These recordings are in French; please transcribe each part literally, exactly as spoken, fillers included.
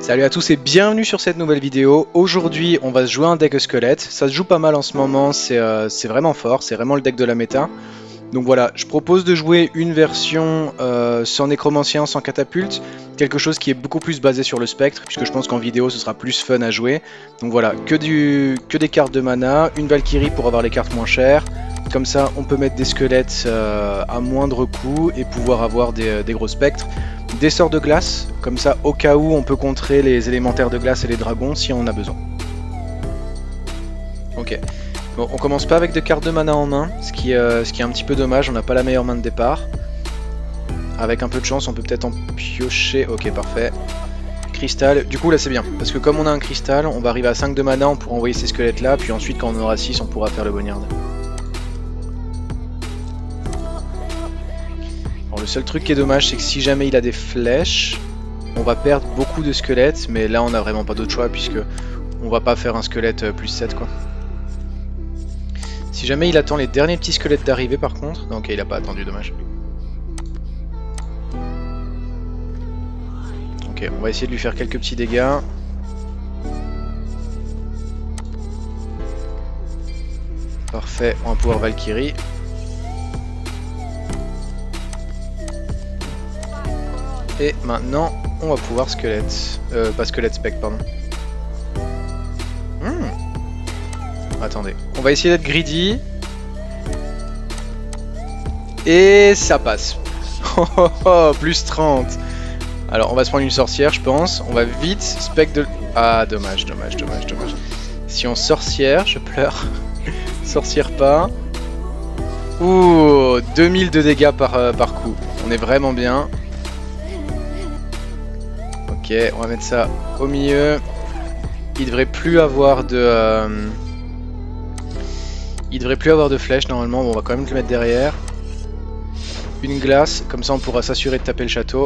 Salut à tous et bienvenue sur cette nouvelle vidéo. Aujourd'hui on va se jouer un deck squelette. Ça se joue pas mal en ce moment, c'est euh, vraiment fort, c'est vraiment le deck de la méta. Donc voilà, je propose de jouer une version euh, sans nécromancien, sans catapulte, quelque chose qui est beaucoup plus basé sur le spectre, puisque je pense qu'en vidéo ce sera plus fun à jouer. Donc voilà, que, du, que des cartes de mana, une Valkyrie pour avoir les cartes moins chères. Comme ça on peut mettre des squelettes euh, à moindre coût et pouvoir avoir des, des gros spectres. Des sorts de glace, comme ça au cas où on peut contrer les élémentaires de glace et les dragons si on en a besoin. Ok, bon, on commence pas avec de cartes de mana en main, ce qui, euh, ce qui est un petit peu dommage, on n'a pas la meilleure main de départ. Avec un peu de chance on peut peut-être en piocher, ok parfait. Cristal, du coup là c'est bien, parce que comme on a un cristal, on va arriver à cinq de mana, on pourra envoyer ces squelettes là, puis ensuite quand on aura six on pourra faire le boneyard. Le seul truc qui est dommage, c'est que si jamais il a des flèches, on va perdre beaucoup de squelettes, mais là on n'a vraiment pas d'autre choix puisque on va pas faire un squelette plus sept quoi. Si jamais il attend les derniers petits squelettes d'arriver par contre, non, ok il a pas attendu, dommage. Ok, on va essayer de lui faire quelques petits dégâts. Parfait, on va pouvoir Valkyrie. Et maintenant, on va pouvoir squelette. Euh, pas squelette, spec, pardon. Hmm. Attendez. On va essayer d'être greedy. Et ça passe. Oh, oh, oh, plus trente. Alors, on va se prendre une sorcière, je pense. On va vite spec de... Ah, dommage, dommage, dommage, dommage. Si on sorcière, je pleure. Sorcière pas. Ouh, deux mille de dégâts par, euh, par coup. On est vraiment bien. Ok, on va mettre ça au milieu. Il devrait plus avoir de... Euh... Il devrait plus avoir de flèches normalement, bon, on va quand même le mettre derrière. Une glace, comme ça on pourra s'assurer de taper le château.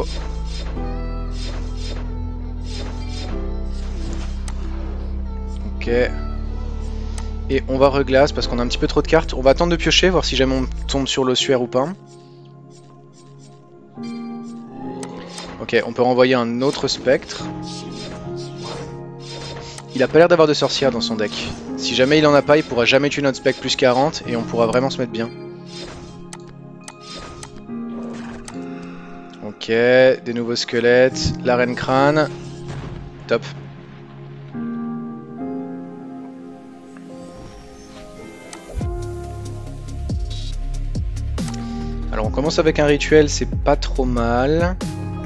Ok. Et on va reglace parce qu'on a un petit peu trop de cartes. On va attendre de piocher, voir si jamais on tombe sur l'ossuaire ou pas. Ok, on peut renvoyer un autre spectre. Il a pas l'air d'avoir de sorcière dans son deck. Si jamais il en a pas, il pourra jamais tuer notre spectre plus quarante et on pourra vraiment se mettre bien. Ok, des nouveaux squelettes, la reine crâne. Top. Alors on commence avec un rituel, c'est pas trop mal.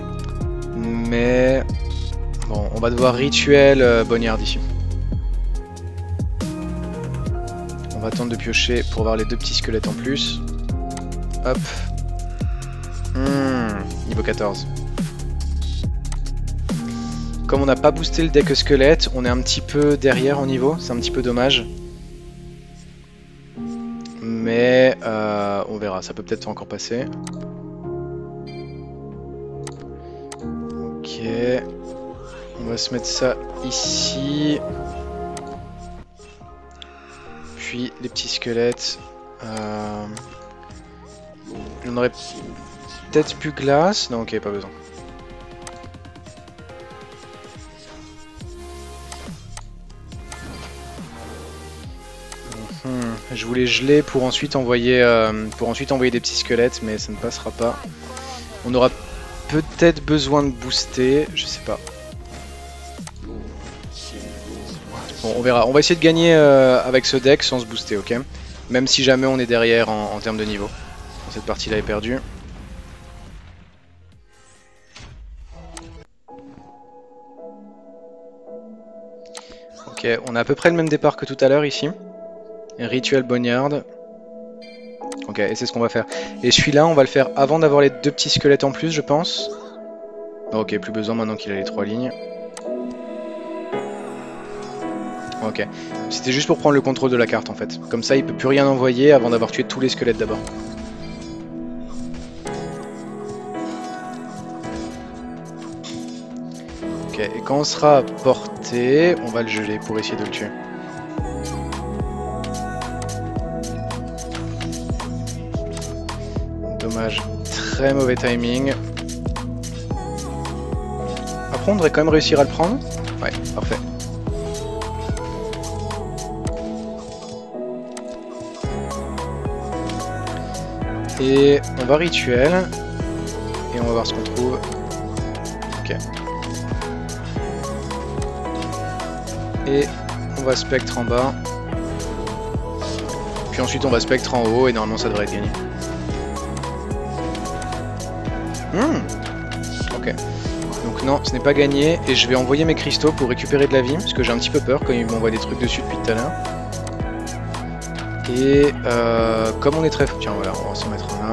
Mais bon, on va devoir rituel euh, boneyard ici. On va attendre de piocher pour avoir les deux petits squelettes en plus. Hop. Mmh, niveau quatorze. Comme on n'a pas boosté le deck squelette, on est un petit peu derrière en niveau. C'est un petit peu dommage. Mais euh, on verra, ça peut peut-être encore passer. Ok, on va se mettre ça ici. Puis les petits squelettes. Euh... On aurait peut-être plus glace. Non, ok, pas besoin. Hum, je voulais geler pour ensuite envoyer euh, pour ensuite envoyer des petits squelettes, mais ça ne passera pas. On aura peut-être besoin de booster, je sais pas. Bon, on verra. On va essayer de gagner euh, avec ce deck sans se booster, ok? Même si jamais on est derrière en, en termes de niveau. Cette partie-là est perdue. Ok, on a à peu près le même départ que tout à l'heure ici. Rituel boneyard. Ok, et c'est ce qu'on va faire. Et celui-là, on va le faire avant d'avoir les deux petits squelettes en plus, je pense. Ok, plus besoin maintenant qu'il a les trois lignes. Ok, c'était juste pour prendre le contrôle de la carte en fait. Comme ça, il peut plus rien envoyer avant d'avoir tué tous les squelettes d'abord. Ok, et quand on sera à portée, on va le geler pour essayer de le tuer. Dommage, très mauvais timing. Après on devrait quand même réussir à le prendre. Ouais, parfait. Et on va rituel. Et on va voir ce qu'on trouve. Ok. Et on va spectre en bas. Puis ensuite on va spectre en haut et normalement ça devrait être gagné. Hmm. Ok. Donc non, ce n'est pas gagné et je vais envoyer mes cristaux pour récupérer de la vie parce que j'ai un petit peu peur quand ils m'envoient des trucs dessus depuis tout à l'heure. Et euh, comme on est très... Tiens voilà, on va s'en mettre un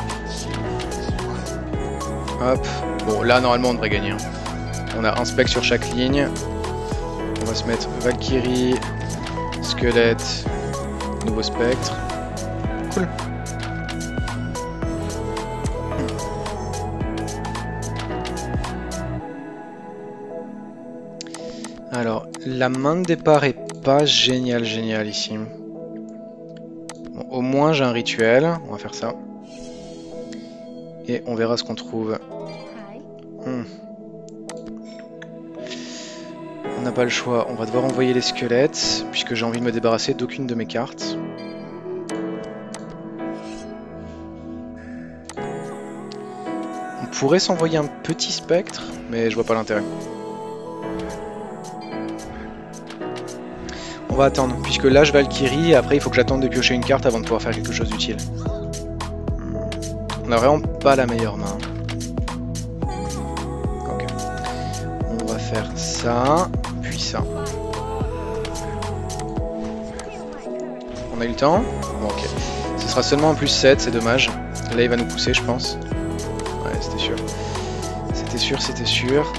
là. Hop. Bon là normalement on devrait gagner. Hein. On a un spec sur chaque ligne. On va se mettre Valkyrie, squelette, nouveau spectre. Cool. Alors, la main de départ est pas géniale, géniale ici. Bon, au moins j'ai un rituel, on va faire ça. Et on verra ce qu'on trouve. Hmm. On n'a pas le choix, on va devoir envoyer les squelettes, puisque j'ai envie de me débarrasser d'aucune de mes cartes. On pourrait s'envoyer un petit spectre, mais je vois pas l'intérêt. On va attendre, puisque là je Valkyrie, et après il faut que j'attende de piocher une carte avant de pouvoir faire quelque chose d'utile. On a vraiment pas la meilleure main. Ok. On va faire ça, puis ça. On a eu le temps? Bon, ok. Ce sera seulement un plus sept, c'est dommage. Là il va nous pousser je pense. Ouais, c'était sûr. C'était sûr, c'était sûr.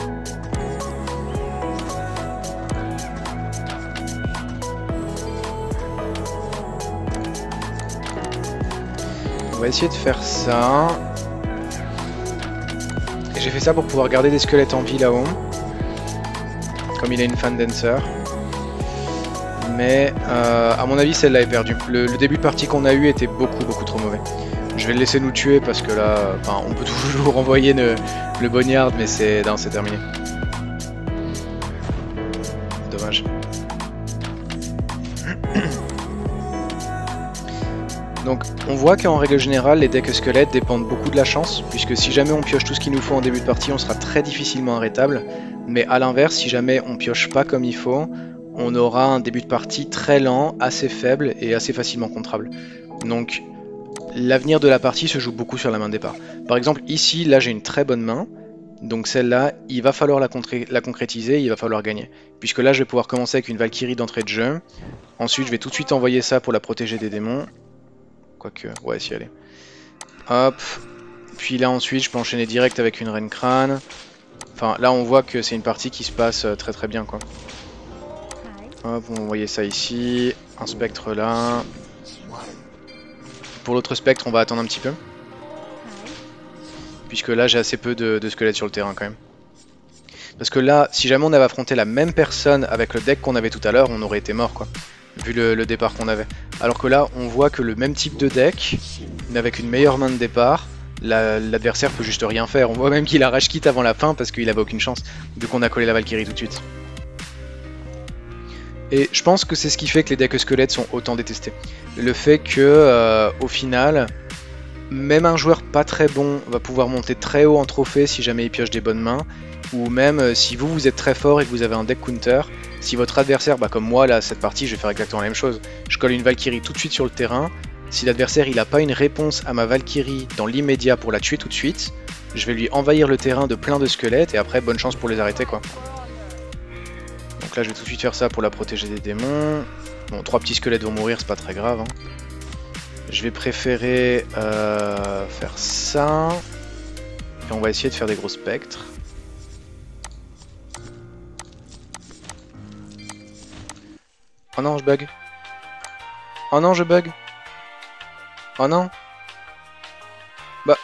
On va essayer de faire ça. Et j'ai fait ça pour pouvoir garder des squelettes en vie là-haut. Comme il a une fan dancer. Mais euh, à mon avis celle-là est perdue. Le, le début de partie qu'on a eu était beaucoup beaucoup trop mauvais. Je vais le laisser nous tuer parce que là, enfin, on peut toujours envoyer le, le boneyard, mais c'est non, c'est terminé. Dommage. Donc on voit qu'en règle générale les decks squelettes dépendent beaucoup de la chance, puisque si jamais on pioche tout ce qu'il nous faut en début de partie, on sera très difficilement arrêtable, mais à l'inverse, si jamais on pioche pas comme il faut, on aura un début de partie très lent, assez faible et assez facilement contrable. Donc l'avenir de la partie se joue beaucoup sur la main de départ. Par exemple ici, là j'ai une très bonne main, donc celle-là, il va falloir la, la concrétiser, il va falloir gagner. Puisque là je vais pouvoir commencer avec une Valkyrie d'entrée de jeu, ensuite je vais tout de suite envoyer ça pour la protéger des démons. Quoique, ouais, si elle est. Hop. Puis là, ensuite, je peux enchaîner direct avec une reine crâne. Enfin, là, on voit que c'est une partie qui se passe très très bien, quoi. Hop, on va envoyer ça ici. Un spectre là. Pour l'autre spectre, on va attendre un petit peu. Puisque là, j'ai assez peu de, de squelettes sur le terrain, quand même. Parce que là, si jamais on avait affronté la même personne avec le deck qu'on avait tout à l'heure, on aurait été mort, quoi. Vu le, le départ qu'on avait. Alors que là, on voit que le même type de deck, mais avec une meilleure main de départ, l'adversaire la, peut juste rien faire. On voit même qu'il a rage quit avant la fin parce qu'il avait aucune chance, vu qu'on a collé la Valkyrie tout de suite. Et je pense que c'est ce qui fait que les decks squelettes sont autant détestés. Le fait que, euh, au final, même un joueur pas très bon va pouvoir monter très haut en trophée si jamais il pioche des bonnes mains, ou même euh, si vous, vous êtes très fort et que vous avez un deck counter, si votre adversaire, bah comme moi là, cette partie, je vais faire exactement la même chose. Je colle une Valkyrie tout de suite sur le terrain. Si l'adversaire il n'a pas une réponse à ma Valkyrie dans l'immédiat pour la tuer tout de suite, je vais lui envahir le terrain de plein de squelettes et après bonne chance pour les arrêter, quoi. Donc là je vais tout de suite faire ça pour la protéger des démons. Bon, trois petits squelettes vont mourir, c'est pas très grave, hein. Je vais préférer euh, faire ça. Et on va essayer de faire des gros spectres. Oh non, je bug. Oh non, je bug. Oh non. Bah.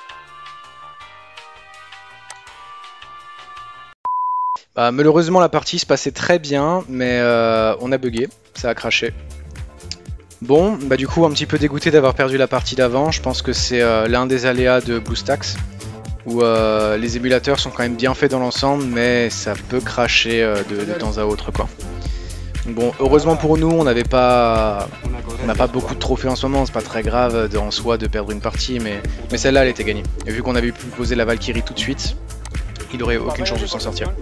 Bah, malheureusement, la partie se passait très bien, mais euh, on a bugué. Ça a craché. Bon, bah du coup, un petit peu dégoûté d'avoir perdu la partie d'avant. Je pense que c'est euh, l'un des aléas de BlueStacks. où euh, les émulateurs sont quand même bien faits dans l'ensemble, mais ça peut cracher euh, de, de temps à autre, quoi. Bon, heureusement pour nous, on n'avait pas, on n'a pas beaucoup de trophées en ce moment, c'est pas très grave en soi de perdre une partie, mais, mais celle-là, elle était gagnée. Et vu qu'on avait pu poser la Valkyrie tout de suite, il n'aurait aucune chance de s'en sortir.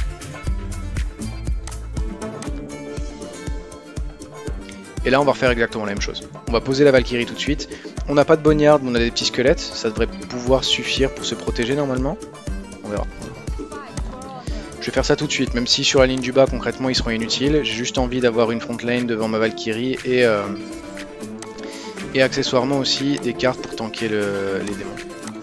Et là, on va refaire exactement la même chose. On va poser la Valkyrie tout de suite. On n'a pas de boneyard, mais on a des petits squelettes. Ça devrait pouvoir suffire pour se protéger normalement. On verra. Je vais faire ça tout de suite, même si sur la ligne du bas, concrètement, ils seront inutiles. J'ai juste envie d'avoir une front lane devant ma Valkyrie et, euh, et accessoirement aussi des cartes pour tanker le, les démons.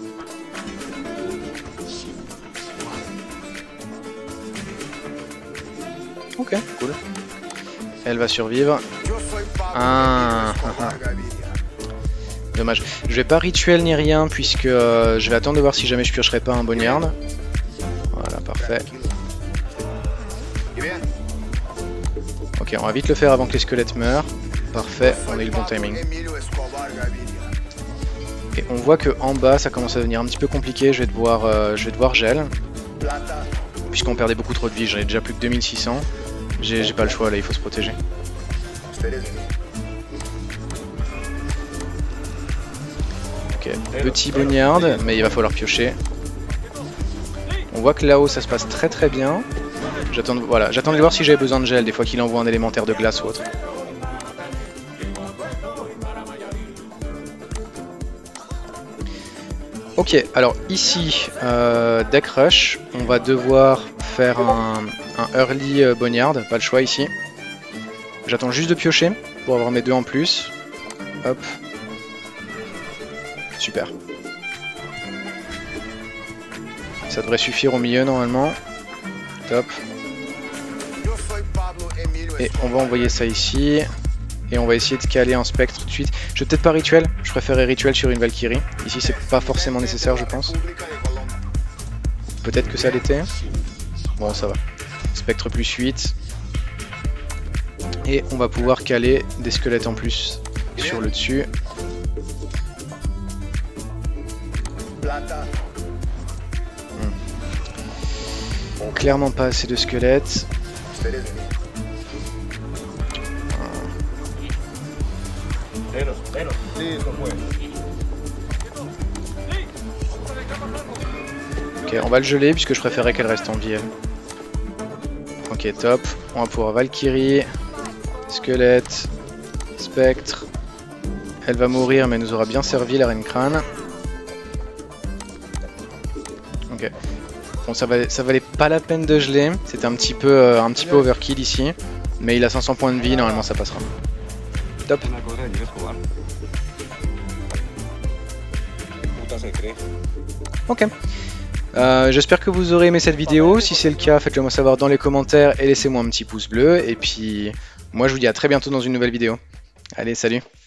Ok, cool. Elle va survivre. Ah, ah, ah. Dommage. Je vais pas rituel ni rien puisque euh, je vais attendre de voir si jamais je piocherai pas un boneyard. Voilà, parfait. Ok, on va vite le faire avant que les squelettes meurent. Parfait, on a eu le bon timing. Et on voit que en bas ça commence à devenir un petit peu compliqué. Je vais devoir, euh, je vais devoir gel. Puisqu'on perdait beaucoup trop de vie, j'en ai déjà plus que deux mille six cents. J'ai pas le choix là, il faut se protéger. Ok, petit boneyard, mais il va falloir piocher. On voit que là-haut ça se passe très très bien. J'attends voilà, j'attendais de voir si j'avais besoin de gel, des fois qu'il envoie un élémentaire de glace ou autre. Ok, alors ici, euh, deck rush, on va devoir faire un, un early euh, boneyard, pas le choix ici. J'attends juste de piocher pour avoir mes deux en plus. Hop. Super. Ça devrait suffire au milieu normalement. Top. Et on va envoyer ça ici. Et on va essayer de caler un spectre tout de suite. Je vais peut-être pas rituel, je préférais rituel sur une Valkyrie. Ici c'est pas forcément nécessaire je pense. Peut-être que ça l'était. Bon ça va. Spectre plus huit. Et on va pouvoir caler des squelettes en plus sur le dessus. Hmm. Clairement pas assez de squelettes. Ok, on va le geler puisque je préférais qu'elle reste en vie. Elle. Ok, top. On va pouvoir Valkyrie, squelette, spectre. Elle va mourir mais elle nous aura bien servi la reine crâne. Ok. Bon, ça valait, ça valait pas la peine de geler. C'était un petit peu, euh, un petit peu overkill ici. Mais il a cinq cents points de vie, normalement ça passera. Top. Ok. Euh, J'espère que vous aurez aimé cette vidéo. Si c'est le cas, faites-le moi savoir dans les commentaires et laissez-moi un petit pouce bleu. Et puis, moi je vous dis à très bientôt dans une nouvelle vidéo. Allez, salut!